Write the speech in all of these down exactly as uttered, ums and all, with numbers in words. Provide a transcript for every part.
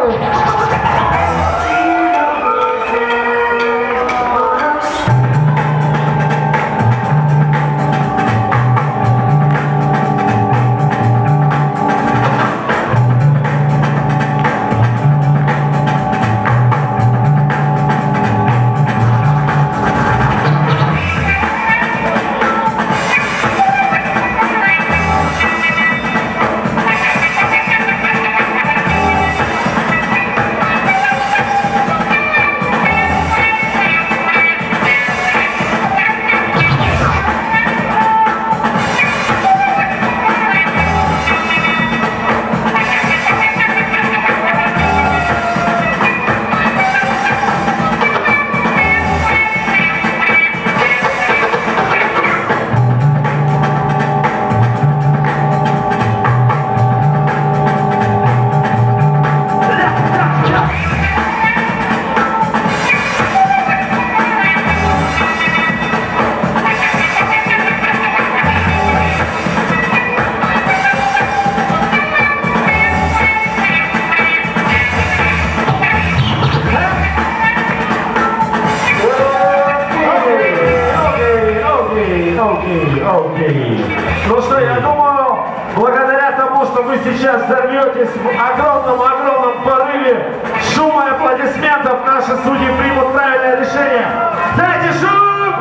Ну что, я думаю, благодаря тому, что вы сейчас взорветесь в огромном-огромном порыве шума и аплодисментов, наши судьи примут правильное решение. Дайте шум!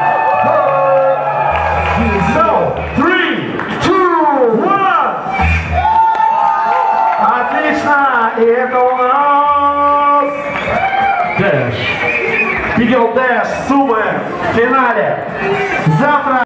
So, three, two, one! Отлично! И это у нас Desh. Видел Desh, Сумы в финале. Завтра